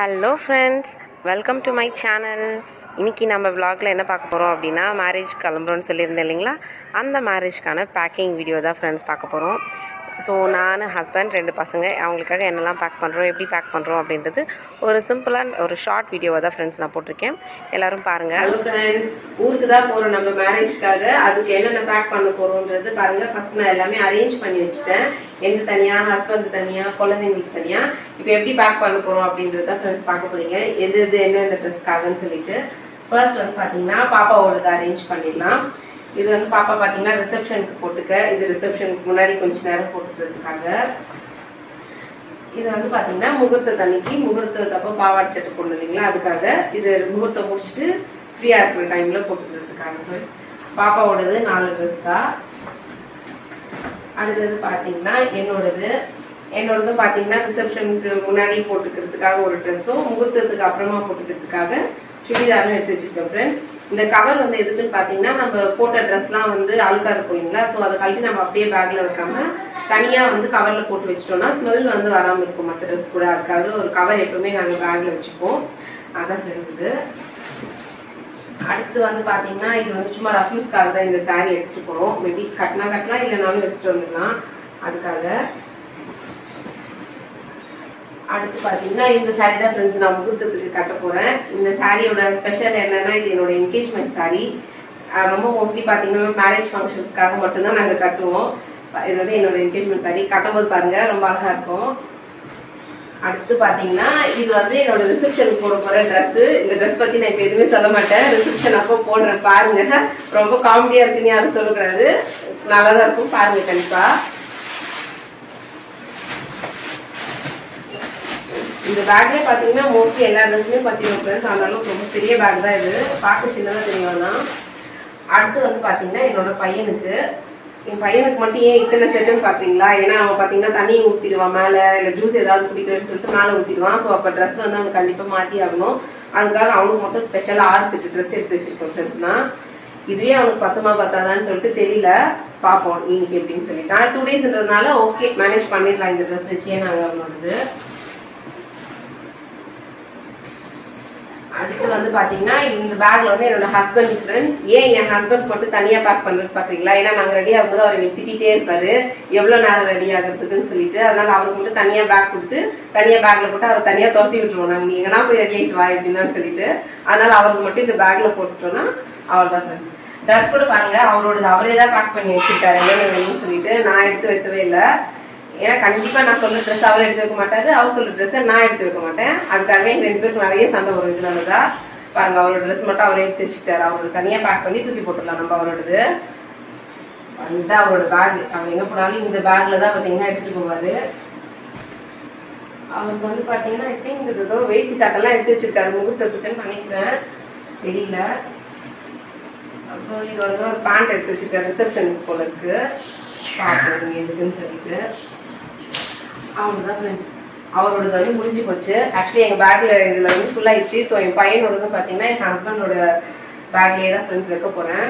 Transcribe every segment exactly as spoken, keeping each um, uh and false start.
Hello friends, welcome to my channel. இன்றைக்கி நம்ம விலாகில் என்ன பார்க்க போகிறோம் அப்படின்னா, மேரேஜ் கிளம்புறோன்னு சொல்லியிருந்தேன் இல்லைங்களா, அந்த மேரேஜ்க்கான பேக்கிங் வீடியோ தான் ஃப்ரெண்ட்ஸ் பார்க்க போகிறோம். ஸோ நான் ஹஸ்பண்ட் ரெண்டு பசங்க அவங்களுக்காக என்னெல்லாம் பேக் பண்ணுறோம், எப்படி பேக் பண்ணுறோம் அப்படின்றது ஒரு சிம்பிளாக ஒரு ஷார்ட் வீடியோவை தான் ஃப்ரெண்ட்ஸ் நான் போட்டிருக்கேன். எல்லோரும் பாருங்கள். ஹலோ ஃப்ரெண்ட்ஸ், ஊருக்கு தான் போகிறோம் நம்ம மேரேஜ்க்காக. அதுக்கு என்னென்ன பேக் பண்ண போகிறோன்றது பாருங்கள். ஃபஸ்ட் நான் எல்லாமே அரேஞ்ச் பண்ணி வச்சுட்டேன். எனக்கு தனியாக, ஹஸ்பண்ட் தனியாக, குழந்தைங்களுக்கு தனியாக. இப்போ எப்படி பேக் பண்ண போகிறோம் அப்படின்றத ஃப்ரெண்ட்ஸ் பார்க்க போகிறீங்க. எது எது என்னென்ன ட்ரெஸ்க்காகன்னு சொல்லிட்டு. ஃபர்ஸ்ட் வந்து பார்த்தீங்கன்னா பாப்பாவோடது அரேஞ்ச் பண்ணிடலாம். இது வந்து பாப்பா பார்த்தீங்கன்னா ரிசப்ஷனுக்கு போட்டுக்க, இது ரிசப்ஷனுக்கு முன்னாடி கொஞ்சம் நேரம் போட்டுக்கிறதுக்காக. இது வந்து பார்த்தீங்கன்னா முகூர்த்த தண்ணிக்கு, முகூர்த்தத்தப்போ பாவாடை சட்டை போடணும் இல்லைங்களா, அதுக்காக. இது முகூர்த்தம் முடிச்சுட்டு ஃப்ரீயாக இருக்கிற டைமில் போட்டுக்கிறதுக்காக. பாப்பாவோடது நாலு ட்ரெஸ் தான். அடுத்தது பார்த்தீங்கன்னா என்னோடது என்னோடது பார்த்தீங்கன்னா ரிசப்ஷனுக்கு முன்னாடி போட்டுக்கிறதுக்காக ஒரு ட்ரெஸ்ஸும், முகூர்த்தத்துக்கு அப்புறமா போட்டுக்கிறதுக்காக சுடிதாரும் எடுத்து வச்சிருக்கேன் ஃப்ரெண்ட்ஸ். இந்த கவர் வந்து எதுக்குன்னு பார்த்தீங்கன்னா, நம்ம போட்ட ட்ரெஸ்லாம் வந்து அழுக்கா இருக்கும் இல்லைங்களா, ஸோ அதை கழட்டி நம்ம அப்படியே பேக்கில் வைக்காம தனியாக வந்து கவரில் போட்டு வச்சிட்டோம்னா ஸ்மெல் வந்து வராமல் இருக்கும் மற்ற ட்ரெஸ் கூட. அதுக்காக ஒரு கவர் எப்பவுமே நாங்கள் பேக்கில் வச்சுப்போம். அதான் ஃப்ரெண்ட்ஸ் இது. அடுத்து வந்து பார்த்தீங்கன்னா, இது வந்து சும்மா ரஃப்யூஸ்க்காக தான் இந்த சாரீ எடுத்துகிட்டு போகிறோம். மேபி கட்டினா கட்டலாம், இல்லைனாலும் எடுத்துகிட்டு வந்துடலாம் அதுக்காக. அடுத்து பார்த்தீங்கன்னா இந்த சாரீ தான் ஃப்ரெண்ட்ஸ் நான் முகூர்த்தத்துக்கு கட்ட போகிறேன். இந்த சாரியோட ஸ்பெஷல் என்னென்னா, இது என்னோட என்கேஜ்மெண்ட் சாரீ. ரொம்ப மோஸ்ட்லி பார்த்தீங்கன்னா மேரேஜ் ஃபங்க்ஷன்ஸ்க்காக மட்டும்தான் நாங்கள் கட்டுவோம். இது வந்து என்னோட என்கேஜ்மெண்ட் சாரீ. கட்டும்போது பாருங்கள் ரொம்ப அழகாக இருக்கும். அடுத்து பார்த்தீங்கன்னா இது வந்து என்னோட ரிசப்ஷனுக்கு போட போகிற ட்ரெஸ்ஸு. இந்த ட்ரெஸ் பற்றி நான் இப்போ எதுவுமே சொல்ல மாட்டேன். ரிசப்ஷன் அப்போ போடுறேன் பாருங்க. ரொம்ப காமெடியாக இருக்குன்னு யாரும் சொல்லக்கூடாது, நல்லா தான் இருக்கும் பாருங்க கண்டிப்பாக. இந்த பேக்லேயே பார்த்தீங்கன்னா மோஸ்ட்லி எல்லா ட்ரெஸ்ஸுமே பார்த்தீங்கன்னா ஃப்ரெண்ட்ஸ் அந்த அளவுக்கு ரொம்ப பெரிய பேக் தான். இது பார்க்க சின்னதாக தெரியும்னா. அடுத்து வந்து பார்த்தீங்கன்னா என்னோட பையனுக்கு, என் பையனுக்கு மட்டும் ஏன் இத்தனை செட்டுன்னு பார்க்குறீங்களா, ஏன்னா அவன் பார்த்தீங்கன்னா தண்ணி ஊற்றிடுவான் மேலே, இல்லை ஜூஸ் ஏதாவது குடிக்கிறேன்னு சொல்லிட்டு மேலே ஊற்றிடுவான். ஸோ அப்போ ட்ரெஸ் வந்து அவனுக்கு கண்டிப்பாக மாற்றி ஆகணும். அதுக்காக அவனுக்கு மட்டும் ஸ்பெஷலாக ஆறு செட்டு ட்ரெஸ் எடுத்து வச்சிருக்கோம் ஃப்ரெண்ட்ஸ்னா. இதுவே அவனுக்கு பத்துமா பத்தாதான்னு சொல்லிட்டு தெரியல, பார்ப்போம் இன்னைக்கு எப்படின்னு சொல்லிட்டு. ஆனால் டூ டேஸ்ன்றதுனால ஓகே மேனேஜ் பண்ணிடலாம் இந்த ட்ரெஸ் வச்சே நாங்கள் அவனோடது. அடுத்து வந்து பார்த்தீங்கன்னா இந்த பேக்ல வந்து என்னோட ஹஸ்பண்ட் ஃப்ரெண்ட்ஸ். ஏன் என் ஹஸ்பண்ட் மட்டும் தனியாக பேக் பண்ணுறது பார்க்குறீங்களா, ஏன்னா நாங்கள் ரெடி ஆகும்போது அவர் எனக்கு திட்டிகிட்டே இருப்பாரு எவ்வளோ நேரம் ரெடி ஆகிறதுக்குன்னு சொல்லிட்டு. அதனால அவருக்கு மட்டும் தனியாக பேக் கொடுத்து தனியாக பேக்கில் போட்டு அவர் தனியாக துரத்தி விட்டுருவோம். நாங்கள் எங்கன்னா போய் ரெடி ஆகிட்டு வா அப்படின்னு சொல்லிட்டு. அதனால அவருக்கு மட்டும் இந்த பேக்கில் போட்டுட்டோம்னா அவர் தான் ஃப்ரெண்ட்ஸ். ட்ரெஸ் கூட பாருங்க அவரோட அவரே தான் பேக் பண்ணி வச்சுருக்காரு என்னென்ன வேணும்னு சொல்லிட்டு. நான் எடுத்து வைக்கவே இல்லை, ஏன்னா கண்டிப்பாக நான் சொல்ல ட்ரெஸ் அவர் எடுத்து வைக்க மாட்டாரு, அவர் சொல்ல ட்ரெஸ்ஸை நான் எடுத்து வைக்க மாட்டேன். அதுக்காகவே எங்கள் ரெண்டு பேருக்கு நிறைய சண்டை வரும். இதனால தான் பாருங்க அவரோட ட்ரெஸ் மட்டும் அவரை எடுத்து வச்சுக்கிட்டாரு. அவரோட தனியாக பேக் பண்ணி தூக்கி போட்டுடலாம் நம்ம அவரோடது. வந்து அவரோட பேக் அவர் எங்கே போனாலும் இந்த பேக்கில் தான் பார்த்தீங்கன்னா எடுத்துகிட்டு போவார். அவருக்கு வந்து பார்த்தீங்கன்னா ஐ திங்க் இது ஏதோ வெயிட்டி சாட்டெல்லாம் எடுத்து வச்சிருக்காரு முகூர்த்தத்துக்குன்னு நினைக்கிறேன், தெரியல. அப்புறம் இது வந்து ஒரு பேண்ட் எடுத்து வச்சிருக்காரு ரிசப்ஷனுக்கு போல இருக்கு, பார்ப்போம் எதுக்குன்னு சொல்லிட்டு. அவ்வளோதான் ஃப்ரெண்ட்ஸ், அவரோடது வந்து முடிஞ்சு போச்சு. ஆக்சுவலி எங்கள் பேக்கில் இதில் வந்து ஃபுல் ஆயிடுச்சு. ஸோ என் பையனோடது பார்த்தீங்கன்னா என் ஹஸ்பண்டோட பேக்லேயே தான் ஃப்ரெண்ட்ஸ் வைக்க போகிறேன்.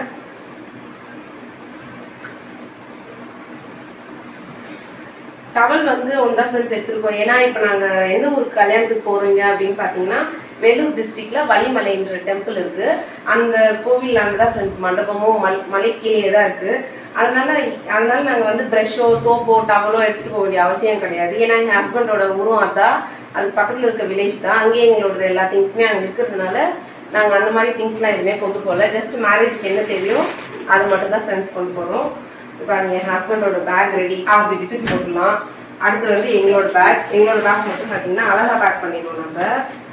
டவல் வந்து ஒன்று தான் ஃப்ரெண்ட்ஸ் எடுத்துருக்கோம். ஏன்னா இப்போ நாங்கள் எந்த ஊருக்கு கல்யாணத்துக்கு போகிறீங்க அப்படின்னு பார்த்தீங்கன்னா வேலூர் டிஸ்ட்ரிக்டில் வலிமலைன்ற டெம்பிள் இருக்குது. அந்த கோவிலாண்டு தான் ஃப்ரெண்ட்ஸ் மண்டபமும் மல் மலை கீழே தான் இருக்குது. அதனால அதனால நாங்கள் வந்து ப்ரெஷ்ஷோ சோப்போ டவலோ எடுத்துகிட்டு போக வேண்டிய அவசியம் கிடையாது. ஏன்னா எங்கள் ஹஸ்பண்டோட ஊரும் அதான், அதுக்கு பக்கத்தில் இருக்க வில்லேஜ் தான். அங்கேயே எங்களோட எல்லா திங்ஸுமே அங்கே இருக்கிறதுனால நாங்கள் அந்த மாதிரி திங்ஸ்லாம் எதுவுமே கொண்டு போகல. ஜஸ்ட் மேரேஜுக்கு என்ன தேவையோ அது மட்டும் தான் ஃப்ரெண்ட்ஸ் கொண்டு போகிறோம். இப்போ என் ஹஸ்பண்டோட பேக் ரெடி ஆகுது, தூக்கி போட்டுடலாம். அடுத்து வந்து எங்களோட பேக் எங்களோட பேக் மட்டும் பார்த்தீங்கன்னா அழகாக பேக் பண்ணிடுவோம் நம்ம.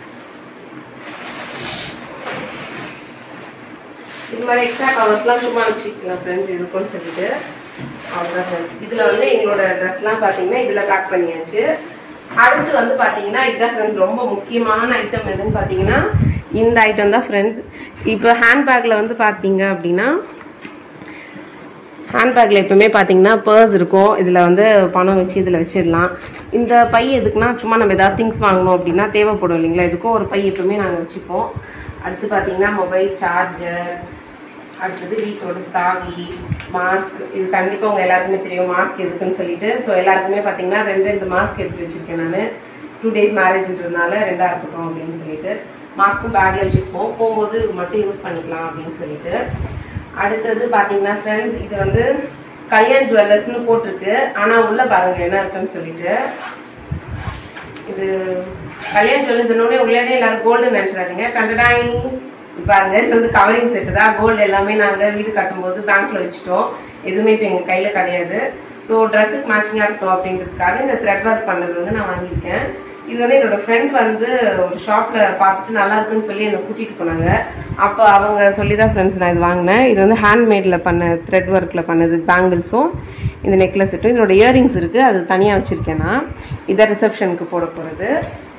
இது மாதிரி எக்ஸ்ட்ரா கவர்ஸ்லாம் சும்மா வச்சுக்கலாம் ஃப்ரெண்ட்ஸ் இதுக்குன்னு சொல்லிட்டு. அவ்வளோதான் ஃப்ரெண்ட்ஸ். இதில் வந்து எங்களோட ட்ரெஸ்லாம் பார்த்தீங்கன்னா இதில் பேக் பண்ணியாச்சு. அடுத்து வந்து பார்த்தீங்கன்னா இதுதான் ஃப்ரெண்ட்ஸ் ரொம்ப முக்கியமான ஐட்டம் எதுன்னு பார்த்தீங்கன்னா இந்த ஐட்டம் தான் ஃப்ரெண்ட்ஸ். இப்போ ஹேண்ட்பேக்கில் வந்து பார்த்தீங்க அப்படின்னா ஹேண்ட்பேக்கில் எப்பவுமே பார்த்தீங்கன்னா பர்ஸ் இருக்கும். இதில் வந்து பணம் வச்சு இதில் வச்சிடலாம். இந்த பை எதுக்குன்னா சும்மா நம்ம எதாவது திங்ஸ் வாங்கணும் அப்படின்னா தேவைப்படும் இல்லைங்களா, இதுக்கும் ஒரு பை எப்பவுமே நாங்கள் வச்சுப்போம். அடுத்து பார்த்தீங்கன்னா மொபைல் சார்ஜர், அடுத்தது வீட்டோட சாவி, மாஸ்க். இது கண்டிப்பாக உங்கள் எல்லாருக்குமே தெரியும் மாஸ்க் எதுக்குன்னு சொல்லிட்டு. ஸோ எல்லாருக்குமே பார்த்தீங்கன்னா ரெண்டு ரெண்டு மாஸ்க் எடுத்து வச்சுருக்கேன் நான். டூ டேஸ் மேரேஜ்ன்றதுனால ரெண்டாக இருக்கட்டும் அப்படின்னு சொல்லிட்டு மாஸ்க்கும் பேக்கில் வச்சுருப்போம், போகும்போது மட்டும் யூஸ் பண்ணிக்கலாம் அப்படின்னு சொல்லிட்டு. அடுத்தது பார்த்தீங்கன்னா ஃப்ரெண்ட்ஸ், இது வந்து கல்யாண் ஜுவல்லர்ஸ்னு போட்டிருக்கு, ஆனால் உள்ளே பாருங்கள் என்ன இருக்குன்னு சொல்லிட்டு. இது கல்யாண் ஜுவல்லர்ஸ் என்னோடனே உள்ளே எல்லாரும் கோல்டுன்னு நினச்சிடாதீங்க. கண்டடாய் பாருங்க, இது வந்து கவரிங் செட்டு தான். கோல்டு எல்லாமே நாங்கள் வீடு கட்டும்போது பேங்க்கில் வச்சுட்டோம், எதுவுமே இப்போ எங்கள் கையில் கிடையாது. ஸோ ட்ரெஸ்ஸுக்கு மேட்சிங்காக இருக்கட்டும் அப்படின்றதுக்காக இந்த த்ரெட் ஒர்க் பண்ணது வந்து நான் வாங்கியிருக்கேன். இது வந்து என்னோடய ஃப்ரெண்ட் வந்து ஒரு ஷாப்பில் பார்த்துட்டு நல்லா இருக்குன்னு சொல்லி என்னை கூட்டிகிட்டு போனாங்க. அப்போ அவங்க சொல்லி தான் ஃப்ரெண்ட்ஸ் நான் இது வாங்கினேன். இது வந்து ஹேண்ட்மேடில் பண்ண த்ரெட் ஒர்க்கில் பண்ணது பேங்கிள்ஸும் இந்த நெக்லஸ் செட்டும். இதோட இயரிங்ஸ் இருக்குது, அது தனியாக வச்சுருக்கேன் நான். இதை ரிசப்ஷனுக்கு போட போகிறது.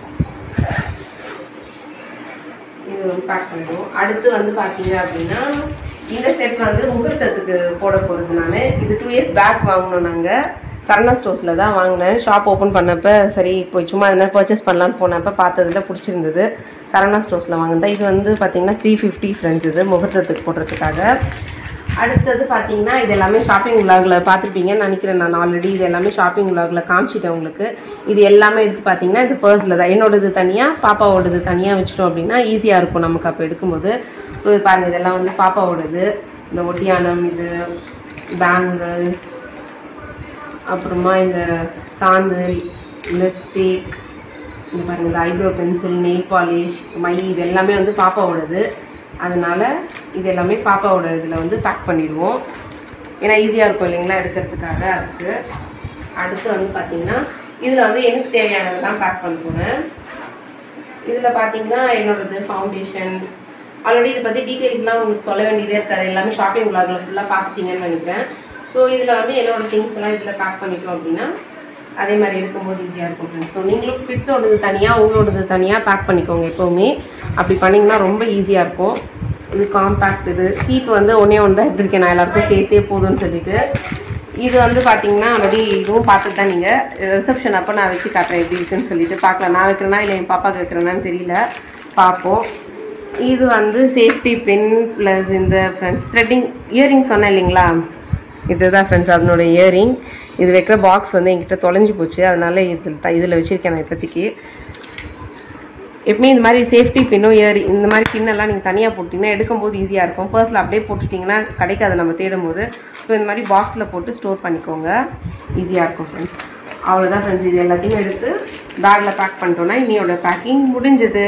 இது வந்து பேக் பண்ணிடுவோம். அடுத்து வந்து பார்த்தீங்க அப்படின்னா இந்த செட் வந்து முகூர்த்தத்துக்கு போட போகிறது நான். இது டூ இயர்ஸ் பேக் வாங்கினோம் நாங்கள், சரணா ஸ்டோர்ஸில் தான் வாங்கினேன். ஷாப் ஓப்பன் பண்ணப்போ சரி இப்போ சும்மா என்ன பர்ச்சேஸ் பண்ணலான்னு போனப்போ பார்த்ததில் பிடிச்சிருந்தது, சரணா ஸ்டோர்ஸில் வாங்கினேன். இது வந்து பார்த்திங்கன்னா த்ரீ ஃபிஃப்டி ஃப்ரெண்ட்ஸ், இது முகூர்த்தத்துக்கு போடுறதுக்காக. அடுத்தது பார்த்திங்கன்னா இது எல்லாமே ஷாப்பிங் விலாகில் பார்த்துருப்பீங்கன்னு நினைக்கிறேன் நான் ஆல்ரெடி. இது எல்லாமே ஷாப்பிங் விலாகில் காமிச்சிட்டேன் உங்களுக்கு. இது எல்லாமே எடுத்து பார்த்திங்கன்னா இது பர்ஸில் தான், என்னோடது தனியாக பாப்பாவோடது தனியாக வச்சிட்டோம் அப்படின்னா ஈஸியாக இருக்கும் நமக்கு அப்போ எடுக்கும்போது. ஸோ இது பாருங்கள், இதெல்லாம் வந்து பாப்பாவோடது. இந்த ஒட்டியானம், இது பேங்கிள்ஸ், அப்புறமா இந்த சாந்தில், லிப்ஸ்டிக், இந்த பாருங்கள் இந்த ஐப்ரோ பென்சில், நெயில் பாலிஷ், மை, இது எல்லாமே வந்து பாப்பாவோடது. அதனால் இது எல்லாமே பாப்பாவோட இதில் வந்து பேக் பண்ணிவிடுவோம், ஏன்னா ஈஸியாக இருக்கும் இல்லைங்களா எடுக்கிறதுக்காக. அதுக்கு அடுத்து வந்து பார்த்திங்கன்னா இதில் வந்து எனக்கு தேவையானது தான் பேக் பண்ண போகிறேன். இதில் பார்த்திங்கன்னா என்னோடது ஃபவுண்டேஷன், ஆல்ரெடி இதை பற்றி டீட்டெயில்ஸ்லாம் உங்களுக்கு சொல்ல வேண்டியதே இருக்காது, எல்லாமே ஷாப்பிங் விலாகில் ஃபுல்லாக பார்த்துட்டிங்கன்னு நினைக்கிறேன். ஸோ இதில் வந்து என்னோடய திங்ஸ் எல்லாம் இதில் பேக் பண்ணிட்டோம் அப்படின்னா அதே மாதிரி எடுக்கும்போது ஈஸியாக இருக்கும் ஃப்ரெண்ட்ஸ். ஸோ நீங்களும் கிட்ஸோடது தனியாக உங்களோடது தனியாக பேக் பண்ணிக்கோங்க எப்போவுமே. அப்படி பண்ணிங்கன்னா ரொம்ப ஈஸியாக இருக்கும். இது காம்பேக்ட், இது சீப்பு வந்து ஒன்றே ஒன்று தான் எடுத்திருக்கேன் நான், எல்லாருக்கும் சேர்த்தே போதும்னு சொல்லிட்டு. இது வந்து பார்த்தீங்கன்னா ஆல்ரெடி இதுவும் பார்த்துட்டு தான் நீங்கள் ரிசப்ஷன் அப்போ நான் வச்சு காட்டுறேன் எப்படி இருக்குன்னு சொல்லிட்டு. பார்க்கலாம், நான் வைக்கிறேன்னா இல்லை என் பாப்பாவுக்கு வைக்கிறேன்னான்னு தெரியல, பார்ப்போம். இது வந்து சேஃப்டி பின் ப்ளஸ் இந்த ஃப்ரெண்ட்ஸ் த்ரெட்டிங் இயரிங் சொன்னேன் இல்லைங்களா, இதுதான் ஃப்ரெண்ட்ஸ் அதனோட இயரிங். இது வைக்கிற பாக்ஸ் வந்து என்கிட்ட தொலைஞ்சி போச்சு, அதனால் இதில் த இதில் வச்சுருக்கேன் நான் இப்போதைக்கு. எப்பவுமே இந்த மாதிரி சேஃப்டி பின்னும் இயரிங் இந்த மாதிரி பின்னெல்லாம் நீங்கள் தனியாக போட்டிங்கன்னா எடுக்கும்போது ஈஸியாக இருக்கும். பர்ஸில் அப்படியே போட்டுட்டிங்கன்னா கிடைக்காது நம்ம தேடும் போது. ஸோ இந்த மாதிரி பாக்ஸில் போட்டு ஸ்டோர் பண்ணிக்கோங்க, ஈஸியாக இருக்கும் ஃப்ரெண்ட்ஸ். அவ்வளோதான் ஃப்ரெண்ட்ஸ், இது எல்லாத்தையும் எடுத்து பேக்கில் பேக் பண்ணிட்டோன்னா இன்னையோட பேக்கிங் முடிஞ்சது.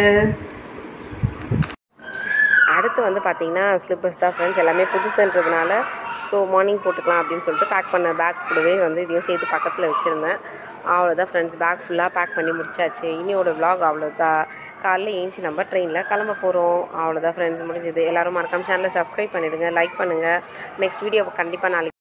அடுத்து வந்து பார்த்திங்கன்னா ஸ்லிப்பர்ஸ் தான் ஃப்ரெண்ட்ஸ், எல்லாமே புதுசுன்றதுனால ஸோ மார்னிங் போட்டுக்கலாம் அப்படின்னு சொல்லிட்டு பேக் பண்ண பேக் கூடவே வந்து இதையும் சேர்த்து பக்கத்தில் வச்சுருந்தேன். அவ்வளோதான் ஃப்ரெண்ட்ஸ், பேக் ஃபுல்லாக பேக் பண்ணி முடிச்சாச்சு. இனியோட விலாக் அவ்வளோதான். காலையில் ஏஞ்சி நம்ம ட்ரெயினில் கிளம்ப போகிறோம். அவ்வளோதான் ஃப்ரெண்ட்ஸ், முடிஞ்சது. எல்லோரும் மறக்காம சேனலை சப்ஸ்கிரைப் பண்ணிவிடுங்க, லைக் பண்ணுங்கள். நெக்ஸ்ட் வீடியோ கண்டிப்பாக நாளைக்கு